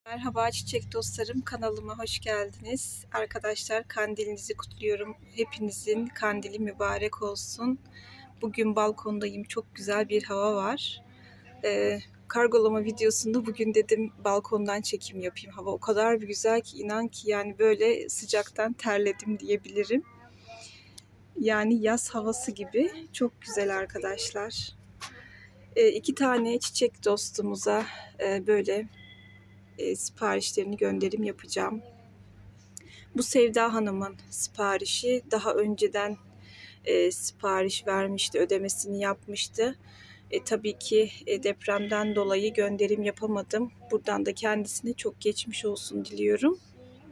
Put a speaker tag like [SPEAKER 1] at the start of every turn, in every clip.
[SPEAKER 1] Merhaba çiçek dostlarım, kanalıma hoş geldiniz. Arkadaşlar, kandilinizi kutluyorum. Hepinizin kandili mübarek olsun. Bugün balkondayım. Çok güzel bir hava var. Kargolama videosunda bugün dedim balkondan çekim yapayım. Hava o kadar bir güzel ki, inan ki yani böyle sıcaktan terledim diyebilirim. Yani yaz havası gibi çok güzel arkadaşlar. İki tane çiçek dostumuza böyle siparişlerini gönderim yapacağım. Bu Sevda Hanım'ın siparişi. Daha önceden sipariş vermişti, ödemesini yapmıştı. Tabii ki depremden dolayı gönderim yapamadım. Buradan da kendisine çok geçmiş olsun diliyorum.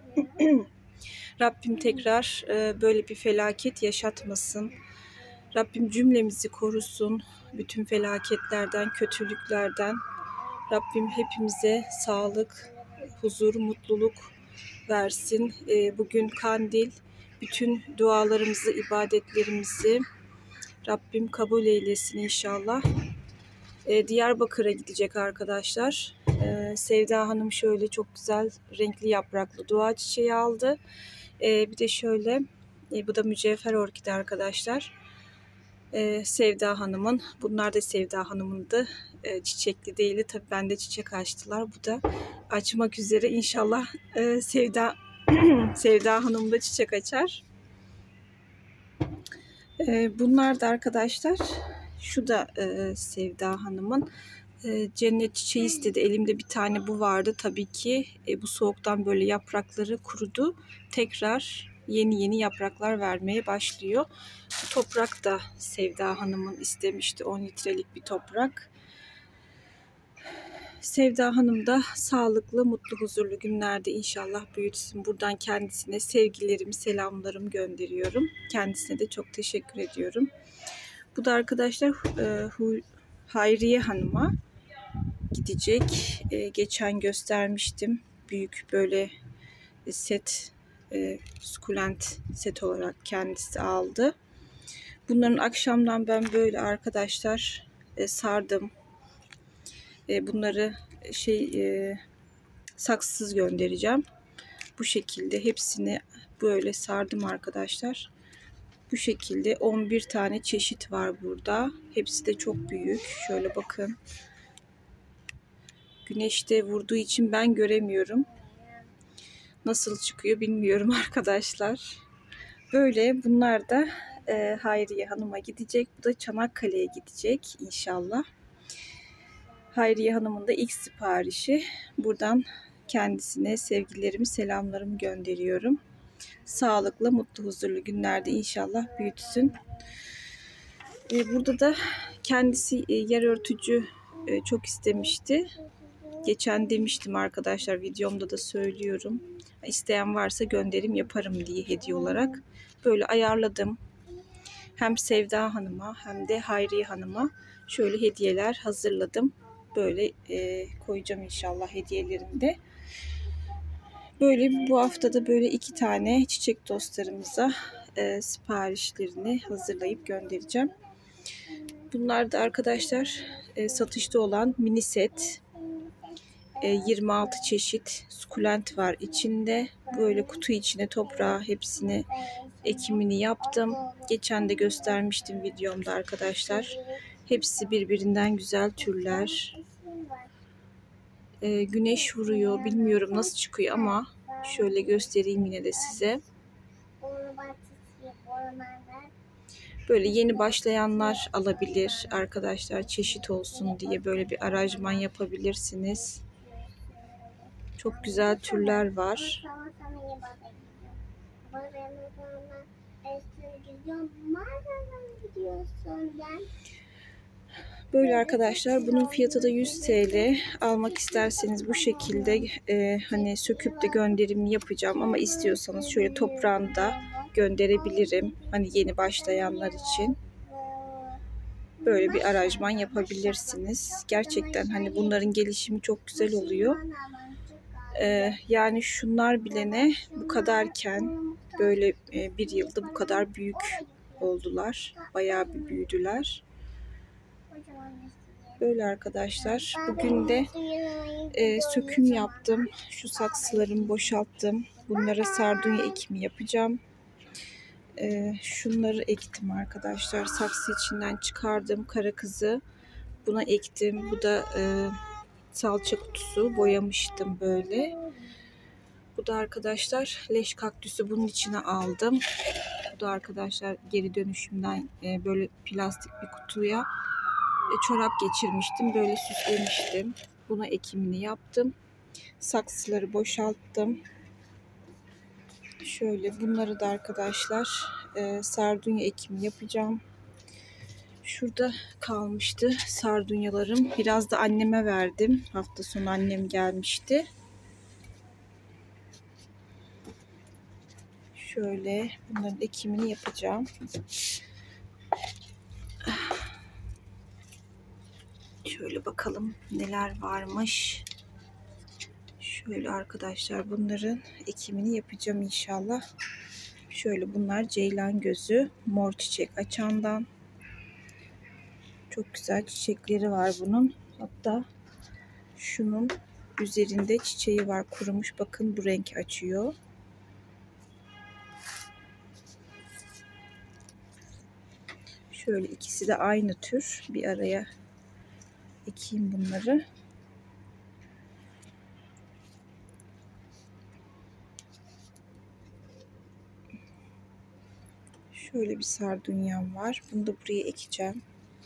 [SPEAKER 1] Rabbim tekrar böyle bir felaket yaşatmasın. Rabbim cümlemizi korusun bütün felaketlerden, kötülüklerden. Rabbim hepimize sağlık, huzur, mutluluk versin. Bugün kandil, bütün dualarımızı, ibadetlerimizi Rabbim kabul eylesin inşallah. Diyarbakır'a gidecek arkadaşlar. Sevda Hanım şöyle çok güzel renkli yapraklı dua çiçeği aldı. Bir de şöyle, bu da mücevher orkide arkadaşlar. Sevda Hanım'ın, bunlar da Sevda Hanım'ındı. Çiçekli değildi. Tabii bende çiçek açtılar. Bu da açmak üzere. İnşallah Sevda Hanım da çiçek açar. Bunlar da arkadaşlar, şu da Sevda Hanım'ın cennet çiçeği istedi. Elimde bir tane bu vardı. Tabii ki bu soğuktan böyle yaprakları kurudu. Tekrar yeni yapraklar vermeye başlıyor. Bu toprak da Sevda Hanım'ın istemişti. 10 litrelik bir toprak. Sevda Hanım da sağlıklı, mutlu, huzurlu günlerde inşallah büyütsün. Buradan kendisine sevgilerimi, selamlarımı gönderiyorum. Kendisine de çok teşekkür ediyorum. Bu da arkadaşlar Hayriye Hanım'a gidecek. Geçen göstermiştim. Büyük böyle set, sukulent set olarak kendisi aldı. Bunların akşamdan ben böyle arkadaşlar sardım. Bunları saksısız göndereceğim. Bu şekilde hepsini böyle sardım arkadaşlar. Bu şekilde 11 tane çeşit var burada. Hepsi de çok büyük. Şöyle bakın. Güneşte vurduğu için ben göremiyorum. Nasıl çıkıyor bilmiyorum arkadaşlar. Böyle bunlar da Hayriye Hanım'a gidecek. Bu da Çanakkale'ye gidecek inşallah. Hayriye Hanım'ın da ilk siparişi. Buradan kendisine sevgilerimi, selamlarımı gönderiyorum. Sağlıklı, mutlu, huzurlu günlerde inşallah büyütsün. Burada da kendisi yer örtücü çok istemişti. Geçen demiştim arkadaşlar, videomda da söylüyorum. İsteyen varsa gönderim yaparım diye hediye olarak. Böyle ayarladım. Hem Sevda Hanım'a hem de Hayriye Hanım'a şöyle hediyeler hazırladım. Böyle koyacağım inşallah hediyelerinde. Böyle bu haftada böyle 2 tane çiçek dostlarımıza siparişlerini hazırlayıp göndereceğim. Bunlar da arkadaşlar satışta olan mini set. 26 çeşit sukulent var içinde. Böyle kutu içine toprağı hepsini ekimini yaptım. Geçen de göstermiştim videomda arkadaşlar. Hepsi birbirinden güzel türler. Güneş vuruyor. Bilmiyorum nasıl çıkıyor ama şöyle göstereyim yine de size. Böyle yeni başlayanlar alabilir arkadaşlar, çeşit olsun diye böyle bir aranjman yapabilirsiniz. Çok güzel türler var. Böyle arkadaşlar, bunun fiyatı da 100 TL. Almak isterseniz bu şekilde hani söküp de gönderimi yapacağım ama istiyorsanız şöyle toprağında gönderebilirim. Hani yeni başlayanlar için. Böyle bir aranjman yapabilirsiniz. Gerçekten hani bunların gelişimi çok güzel oluyor. Yani şunlar bile ne bu kadarken böyle bir yılda bu kadar büyük oldular. Bayağı bir büyüdüler. Böyle arkadaşlar. Bugün de söküm yaptım. Şu saksılarımı boşalttım. Bunlara sardunya ekimi yapacağım. Şunları ektim arkadaşlar. Saksı içinden çıkardım. Kara kızı. Buna ektim. Bu da salça kutusu. Boyamıştım böyle. Bu da arkadaşlar leş kaktüsü. Bunun içine aldım. Bu da arkadaşlar geri dönüşümden böyle plastik bir kutuya çorap geçirmiştim. Böyle süslemiştim. Buna ekimini yaptım. Saksıları boşalttım. Şöyle bunları da arkadaşlar sardunya ekimi yapacağım. Şurada kalmıştı sardunyalarım. Biraz da anneme verdim. Hafta sonu annem gelmişti. Şöyle bunların ekimini yapacağım. Şöyle bakalım neler varmış. Şöyle arkadaşlar bunların ekimini yapacağım inşallah. Şöyle bunlar ceylan gözü. Mor çiçek açandan. Çok güzel çiçekleri var bunun. Hatta şunun üzerinde çiçeği var kurumuş. Bakın bu renk açıyor. Şöyle ikisi de aynı tür. Bir araya ekeyim bunları. Şöyle bir sardunyam var. Bunu da buraya ekeceğim.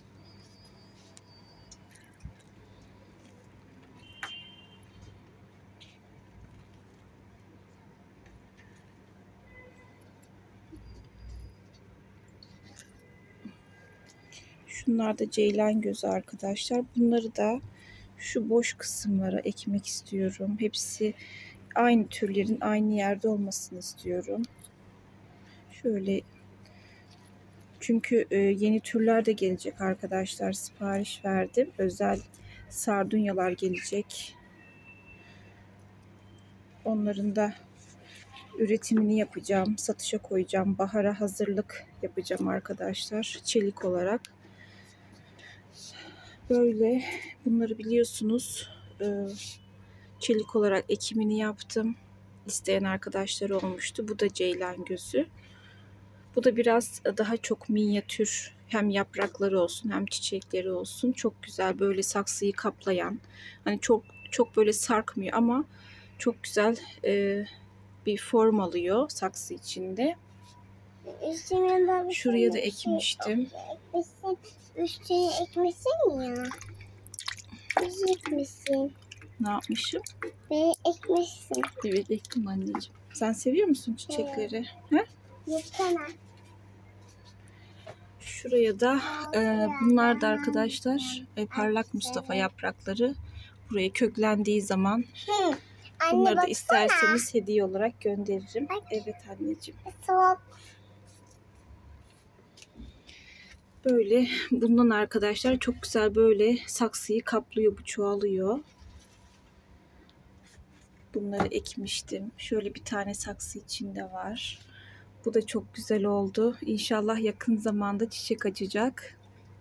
[SPEAKER 1] Şunlar da ceylan gözü arkadaşlar. Bunları da şu boş kısımlara ekmek istiyorum. Hepsi aynı türlerin aynı yerde olmasını istiyorum. Şöyle çünkü yeni türler de gelecek arkadaşlar. Sipariş verdim. Özel sardunyalar gelecek. Onların da üretimini yapacağım. Satışa koyacağım. Bahara hazırlık yapacağım arkadaşlar. Çelik olarak. Böyle bunları biliyorsunuz. Çelik olarak ekimini yaptım. İsteyen arkadaşları olmuştu. Bu da ceylan gözü. Bu da biraz daha çok minyatür. Hem yaprakları olsun hem çiçekleri olsun. Çok güzel böyle saksıyı kaplayan. Hani çok böyle sarkmıyor ama çok güzel bir form alıyor saksı içinde. Şuraya da ekmiştim.
[SPEAKER 2] Üstüne ekmesin ya. Ekmesin.
[SPEAKER 1] Ne yapmışım?
[SPEAKER 2] Beni ekmesin.
[SPEAKER 1] Evet ektim anneciğim. Sen seviyor musun çiçekleri? He?
[SPEAKER 2] Yıkana.
[SPEAKER 1] Şuraya da bunlar da arkadaşlar parlak Mustafa yaprakları. Buraya köklendiği zaman bunları da isterseniz hediye olarak gönderirim. Evet anneciğim. Böyle bundan arkadaşlar çok güzel böyle saksıyı kaplıyor, bu çoğalıyor. Bunları ekmiştim. Şöyle bir tane saksı içinde var. Bu da çok güzel oldu. İnşallah yakın zamanda çiçek açacak.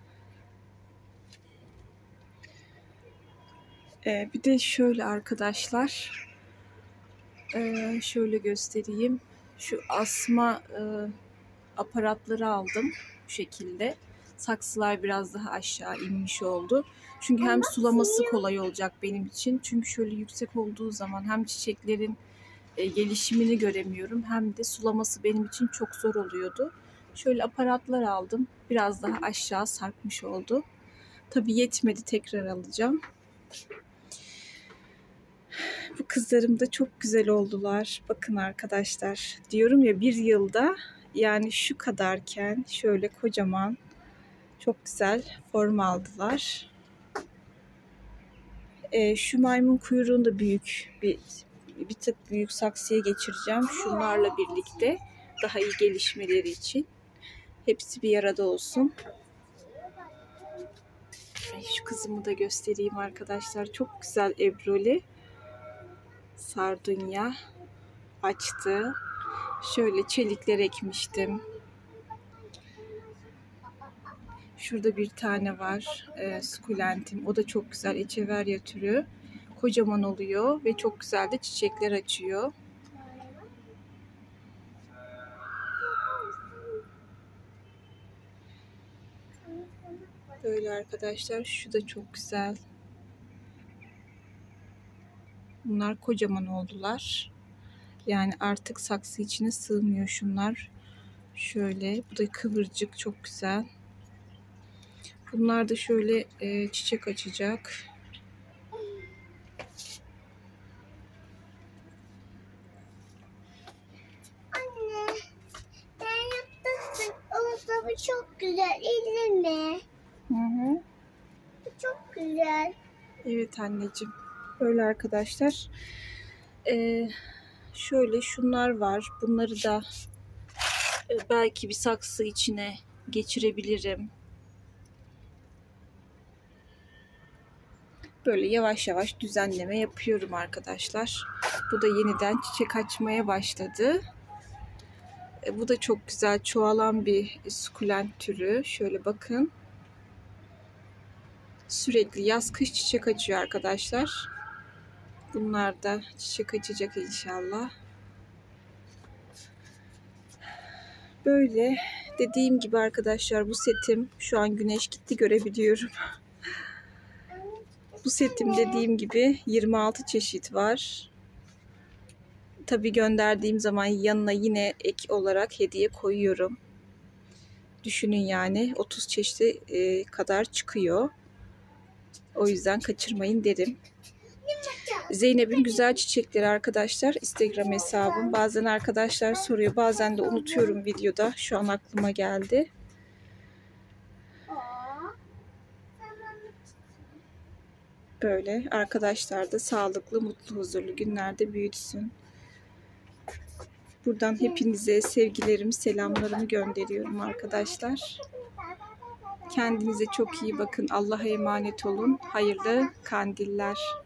[SPEAKER 1] Bir de şöyle arkadaşlar. Şöyle göstereyim. Şu asma aparatları aldım. Bu şekilde. Saksılar biraz daha aşağı inmiş oldu. Çünkü hem sulaması kolay olacak benim için. Çünkü şöyle yüksek olduğu zaman hem çiçeklerin gelişimini göremiyorum hem de sulaması benim için çok zor oluyordu. Şöyle aparatlar aldım. Biraz daha aşağı sarkmış oldu. Tabii yetmedi, tekrar alacağım. Bu kızlarım da çok güzel oldular. Bakın arkadaşlar. Diyorum ya bir yılda yani şu kadarken şöyle kocaman çok güzel form aldılar. Şu maymun kuyruğunu da büyük bir tık büyük saksıya geçireceğim. Şunlarla birlikte daha iyi gelişmeleri için. Hepsi bir arada olsun. Şu kızımı da göstereyim arkadaşlar. Çok güzel ebroli. Sardunya açtı. Şöyle çelikler ekmiştim. Şurada bir tane var. Sukulentim. O da çok güzel. Echeveria türü. Kocaman oluyor ve çok güzel de çiçekler açıyor. Böyle arkadaşlar. Şu da çok güzel. Bunlar kocaman oldular. Yani artık saksı içine sığmıyor şunlar. Şöyle. Bu da kıvırcık. Çok güzel. Bunlar da şöyle çiçek açacak.
[SPEAKER 2] Anne, ben yaptım. O bu çok güzel. İzle mi?
[SPEAKER 1] Hı hı.
[SPEAKER 2] Bu çok güzel.
[SPEAKER 1] Evet anneciğim. Böyle arkadaşlar. Şöyle şunlar var. Bunları da belki bir saksı içine geçirebilirim. Böyle yavaş yavaş düzenleme yapıyorum arkadaşlar. Bu da yeniden çiçek açmaya başladı. Bu da çok güzel çoğalan bir sukulent türü. Şöyle bakın. Sürekli yaz kış çiçek açıyor arkadaşlar. Bunlar da çiçek açacak inşallah. Böyle dediğim gibi arkadaşlar bu setim şu an güneş gitti görebiliyorum. Bu setim dediğim gibi 26 çeşit var. Tabii gönderdiğim zaman yanına yine ek olarak hediye koyuyorum. Düşünün yani 30 çeşit kadar çıkıyor. O yüzden kaçırmayın derim. Zeynep'in güzel çiçekleri arkadaşlar. Instagram hesabım. Bazen arkadaşlar soruyor. Bazen de unutuyorum videoda. Şu an aklıma geldi. Böyle arkadaşlar da sağlıklı, mutlu, huzurlu günlerde büyütsün. Buradan hepinize sevgilerimi, selamlarımı gönderiyorum arkadaşlar. Kendinize çok iyi bakın. Allah'a emanet olun. Hayırlı kandiller.